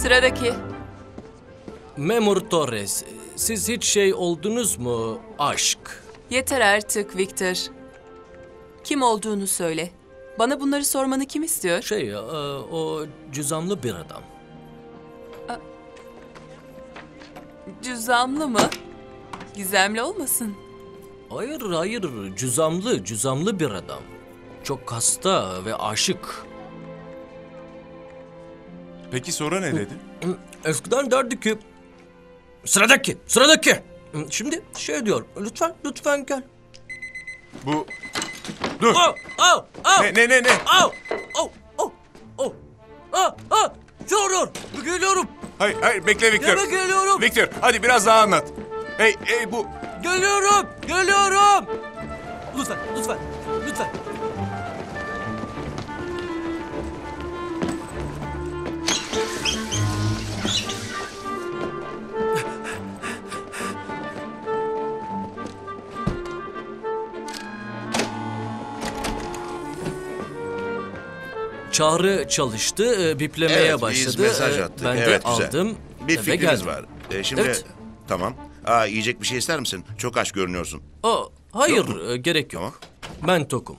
Sıradaki. Memur Torres, siz hiç şey oldunuz mu? Aşk. Yeter artık Victor. Kim olduğunu söyle. Bana bunları sormanı kim istiyor? O cüzamlı bir adam. Cüzamlı mı? Gizemli olmasın. Hayır, cüzamlı bir adam. Çok hasta ve aşık. Peki sonra ne dedi? Eskiden derdi ki, sıradaki. Şimdi şey diyor, lütfen gel. Bu... Dur. Au! Ne? Dur, geliyorum. Hayır, bekle Victor. Yana geliyorum. Victor, hadi biraz daha anlat. Hey, bu... Geliyorum. Lütfen. Çağrı çalıştı, biplemeye Evet, başladı. biz mesaj attık. Ben Evet, de güzel. aldım Bir ve fikrimiz geldim. var. Şimdi Evet. tamam. Yiyecek bir şey ister misin? Çok aç görünüyorsun. Hayır, gerek yok. Ben tokum.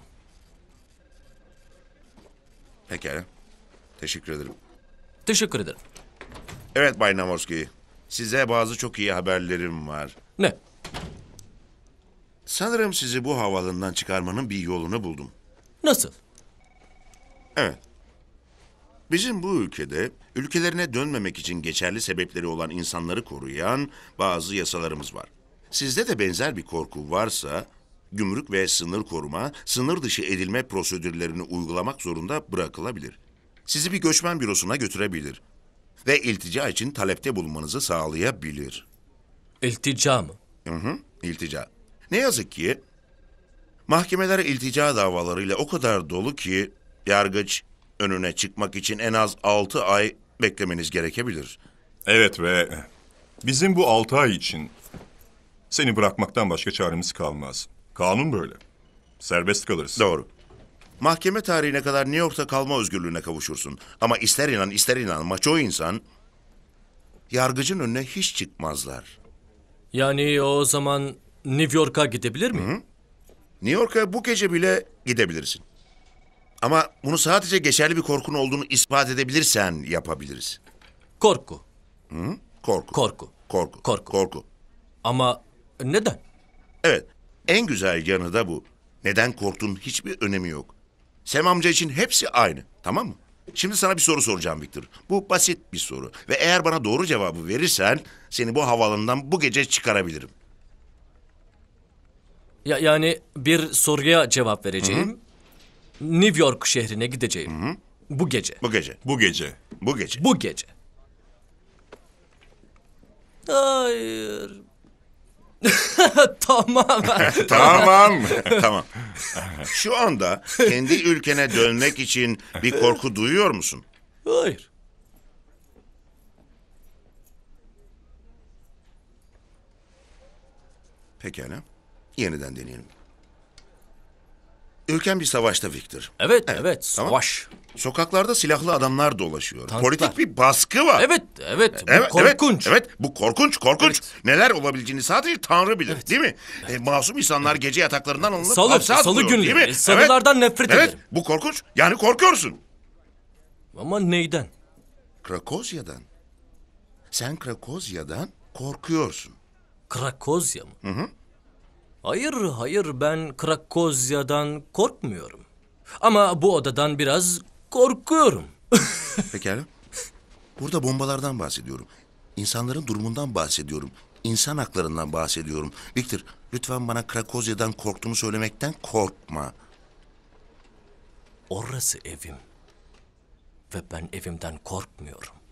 Pekala. Teşekkür ederim. Teşekkür ederim. Evet Bay Namorski. Size bazı çok iyi haberlerim var. Ne? Sanırım sizi bu havaalanından çıkarmanın bir yolunu buldum. Nasıl? Evet. Bizim bu ülkede ülkelerine dönmemek için geçerli sebepleri olan insanları koruyan bazı yasalarımız var. Sizde de benzer bir korku varsa gümrük ve sınır koruma, sınır dışı edilme prosedürlerini uygulamak zorunda bırakılabilir. Sizi bir göçmen bürosuna götürebilir ve iltica için talepte bulunmanızı sağlayabilir. İltica mı? İltica. Ne yazık ki mahkemeler iltica davalarıyla o kadar dolu ki yargıç önüne çıkmak için en az 6 ay beklemeniz gerekebilir. Evet ve bizim bu 6 ay için seni bırakmaktan başka çaremiz kalmaz. Kanun böyle. Serbest kalırız. Doğru. Mahkeme tarihine kadar New York'ta kalma özgürlüğüne kavuşursun. Ama ister inan ister inanma çoğu insan yargıcın önüne hiç çıkmazlar. Yani o zaman New York'a gidebilir miyim? New York'a bu gece bile gidebilirsin. Ama bunu sadece geçerli bir korkun olduğunu ispat edebilirsen yapabiliriz. Korku. Korku. Korku. Ama neden? Evet, en güzel yanı da bu. Neden korktuğun hiçbir önemi yok. Sem amca için hepsi aynı, tamam mı? Şimdi sana bir soru soracağım Victor. Bu basit bir soru. Ve eğer bana doğru cevabı verirsen seni bu havaalanından bu gece çıkarabilirim. Yani bir soruya cevap vereceğim. New York şehrine gideceğim. Bu gece. Bu gece. Bu gece. Bu gece. Bu gece. Hayır. Tamam. Tamam. Tamam. Şu anda kendi ülkene dönmek için bir korku duyuyor musun? Hayır. Pekala. Yeniden deneyelim. Ülken bir savaşta Victor. Evet, Tamam. savaş. Sokaklarda silahlı adamlar dolaşıyor. Tanklar. Politik bir baskı var. Evet, bu korkunç. Evet, bu korkunç. Evet. Neler olabileceğini sadece Tanrı bilir, değil mi? Masum insanlar gece yataklarından alınıp hapse Salı atılıyor, değil günleri, mi? salılardan nefret Evet, ederim. bu korkunç. Yani korkuyorsun. Ama neyden? Krakozya'dan. Sen Krakozya'dan korkuyorsun. Krakozya mı? Hayır, ben Krakozya'dan korkmuyorum. Ama bu odadan biraz korkuyorum. Pekala. Burada bombalardan bahsediyorum. İnsanların durumundan bahsediyorum. İnsan haklarından bahsediyorum. Victor, lütfen bana Krakozya'dan korktuğumu söylemekten korkma. Orası evim. Ve ben evimden korkmuyorum.